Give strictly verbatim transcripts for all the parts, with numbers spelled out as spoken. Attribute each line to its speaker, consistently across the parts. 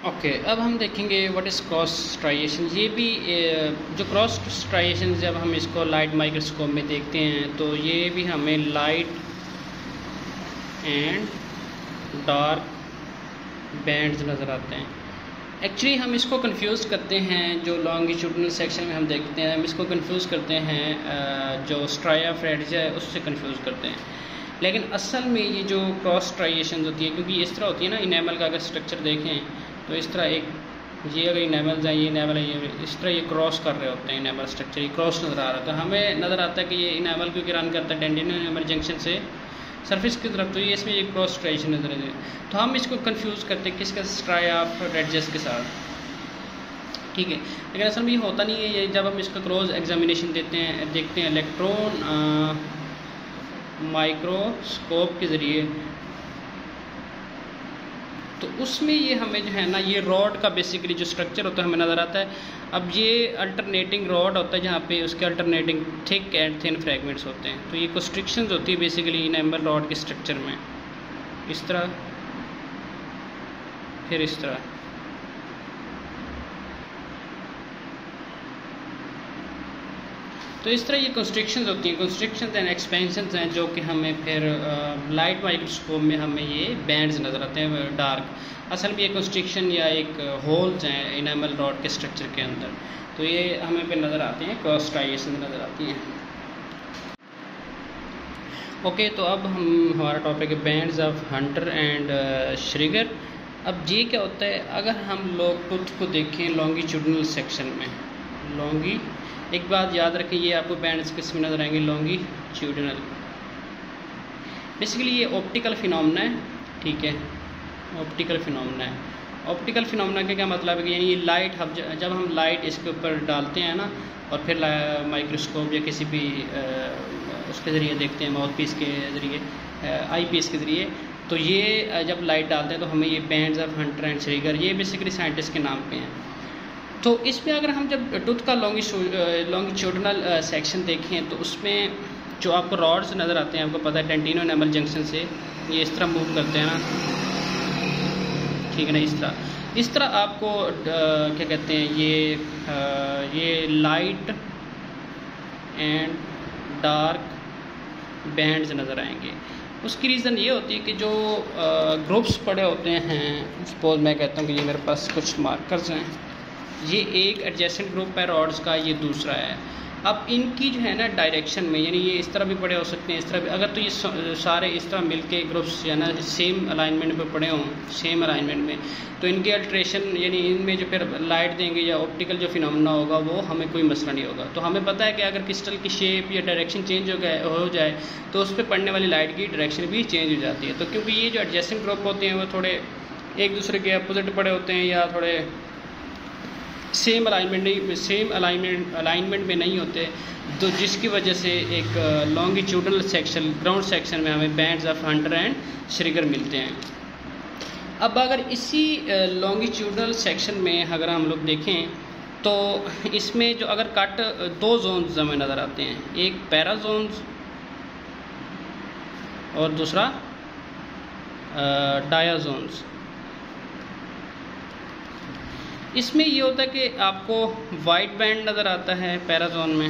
Speaker 1: Okay okay, अब हम देखेंगे व्हाट इज़ क्रॉस स्ट्राइएशन। ये भी जो क्रॉस स्ट्राइएशन जब हम इसको लाइट माइक्रोस्कोप में देखते हैं तो ये भी हमें लाइट एंड डार्क बैंड्स नज़र आते हैं। एक्चुअली हम इसको कंफ्यूज करते हैं, जो लॉन्गिट्यूडनल सेक्शन में हम देखते हैं हम इसको कंफ्यूज करते हैं जो स्ट्राया फ्रेट्स है उससे कंफ्यूज करते हैं, लेकिन असल में ये जो क्रॉस स्ट्राइएशन होती है, क्योंकि इस तरह होती है ना, इनेमल का अगर स्ट्रक्चर देखें तो इस तरह एक ये अगर इनेमल्स हैं, ये इनेमल है, ये इस तरह ये क्रॉस कर रहे होते हैं, इनेमल स्ट्रक्चर ये क्रॉस नज़र आ रहा है। तो हमें नज़र आता है कि ये इनेमल क्योंकि रन करता है डेंड्रिनो इनेमल जंक्शन से सरफेस की तरफ, तो ये इसमें ये क्रॉस स्ट्राइएशन नज़र आती है। तो हम इसको कंफ्यूज करते हैं किसका, स्ट्राया फ्रेट्स के साथ, ठीक है। लेकिन असल में ये होता नहीं है। ये जब हम इसका क्रॉस एग्जामिनेशन देते हैं देखते हैं इलेक्ट्रॉन माइक्रोस्कोप के ज़रिए, तो उसमें ये हमें जो है ना, ये रॉड का बेसिकली जो स्ट्रक्चर होता है हमें नज़र आता है। अब ये अल्टरनेटिंग रॉड होता है जहाँ पे उसके alternating thick and thin fragments होते हैं। तो ये कंस्ट्रिक्शंस होती है बेसिकली इनेमल रॉड के स्ट्रक्चर में, इस तरह, फिर इस तरह। तो इस तरह ये कंस्ट्रिक्शंस होती हैं, कंस्ट्रिक्शंस एंड एक्सपेंशंस हैं, जो कि हमें फिर लाइट माइक्रोस्कोप में हमें ये बैंड्स नज़र आते हैं डार्क। असल में ये कंस्ट्रिक्शन या एक होल्स हैं इनेमल रॉड के स्ट्रक्चर के अंदर, तो ये हमें फिर नज़र आते हैं, क्रॉस स्ट्राइएशन नज़र आती हैं। ओके, तो अब हम हमारा टॉपिक है bands of Hunter and Schreger. अब ये क्या होता है, अगर हम लोग टूथ को देखें लॉन्गिट्यूडनल सेक्शन में, लॉन्गी एक बात याद रखें, ये आपको बैंड्स किस में नज़र आएंगे, लॉन्गिट्यूडनल। बेसिकली ये ऑप्टिकल फिनोमेना है, ठीक है, ऑप्टिकल फिनोमेना है। ऑप्टिकल फिनोमेना का क्या मतलब है कि यानी ये लाइट हम जब हम लाइट इसके ऊपर डालते हैं ना, और फिर माइक्रोस्कोप या किसी भी उसके ज़रिए देखते हैं, माउथ पीस के ज़रिए, आई पीस के ज़रिए, तो ये जब लाइट डालते हैं तो हमें ये bands of Hunter and Schreger, ये बेसिकली साइंटिस्ट के नाम पे हैं। तो इसमें अगर हम जब टूथ का लॉन्गिट्यूडनल सेक्शन देखें तो उसमें जो आपको रॉड्स नज़र आते हैं, आपको पता है डेंड्रिनो इनेमल जंक्शन से ये इस तरह मूव करते हैं ना, ठीक है ना, इस तरह इस तरह आपको आ, क्या कहते हैं, ये आ, ये लाइट एंड डार्क बैंड्स नज़र आएंगे। उसकी रीज़न ये होती है कि जो ग्रुप्स पड़े होते हैं, सपोज मैं कहता हूँ कि ये मेरे पास कुछ मार्कर्स हैं, ये एक एडजेसेंट ग्रुप है रॉड्स का, ये दूसरा है। अब इनकी जो है ना डायरेक्शन में, यानी ये इस तरह भी पड़े हो सकते हैं, इस तरह भी, अगर तो ये सारे इस तरह मिलके ग्रुप्स या ना सेम अलाइनमेंट पे पड़े हों, सेम अलाइनमेंट में, तो इनके अल्ट्रेशन यानी इनमें जो फिर लाइट देंगे या ऑप्टिकल जो फिनोमेना होगा वो हमें कोई मसला नहीं होगा। तो हमें पता है कि अगर क्रिस्टल की शेप या डायरेक्शन चेंज हो गए हो जाए तो उस पर पड़ने वाली लाइट की डायरेक्शन भी चेंज हो जाती है। तो क्योंकि ये जो एडजेसेंट ग्रुप होते हैं वो थोड़े एक दूसरे के अपोजिट पड़े होते हैं या थोड़े सेम अलाइनमेंट नहीं सेम अलाइनमेंट अलाइनमेंट में नहीं होते, तो जिसकी वजह से एक लॉन्गिट्यूडनल सेक्शन, ग्राउंड सेक्शन में हमें bands of Hunter and Schreger मिलते हैं। अब अगर इसी लॉन्गिट्यूडनल सेक्शन में अगर हम लोग देखें तो इसमें जो अगर कट दो जोन्स हमें नज़र आते हैं, एक पैरा जोन्स और दूसरा डाया जोन्स। इसमें ये होता है कि आपको वाइट बैंड नज़र आता है पैराजोन में,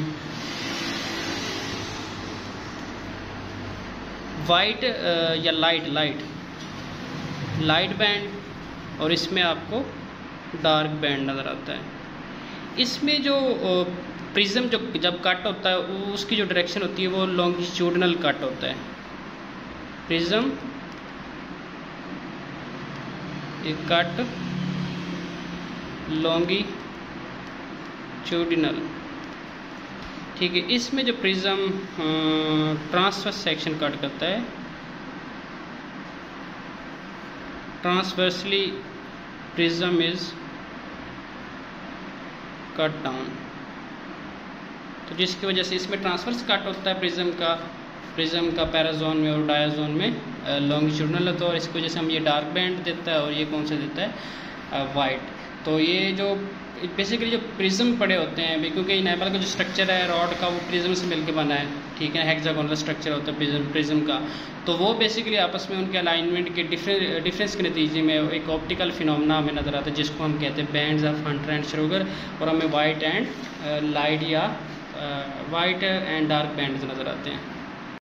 Speaker 1: वाइट या लाइट लाइट लाइट बैंड, और इसमें आपको डार्क बैंड नज़र आता है। इसमें जो प्रिज्म जो जब कट होता है उसकी जो डायरेक्शन होती है वो लॉन्गिट्यूडनल कट होता है। प्रिज्म एक कट लॉन्गिट्यूडनल, ठीक है। इसमें जो प्रिज्म ट्रांसवर्स सेक्शन कट करता है, transversely prism is cut down, तो जिसकी वजह से इसमें ट्रांसवर्स कट होता है प्रिज्म का प्रिज्म का पैराजोन में और डायाजोन में लॉन्गिट्यूडनल होता है, और इसकी वजह से हम ये डार्क बैंड देता है और ये कौन सा देता है, वाइट। तो ये जो बेसिकली जो प्रिज्म पड़े होते हैं, क्योंकि इनेबल का जो स्ट्रक्चर है रॉड का वो प्रिज्म से मिलकर बना है, ठीक है, हेक्सागोनल स्ट्रक्चर होता है प्रिज्म प्रिज्म का। तो वो बेसिकली आपस में उनके अलाइनमेंट के डिफरेंस डिफरेंस के नतीजे में एक ऑप्टिकल फिनोमेना हमें नज़र आता है, जिसको हम कहते हैं bands of Hunter and Schreger, और हमें वाइट एंड लाइट या वाइट एंड डार्क बैंड्स नज़र आते हैं।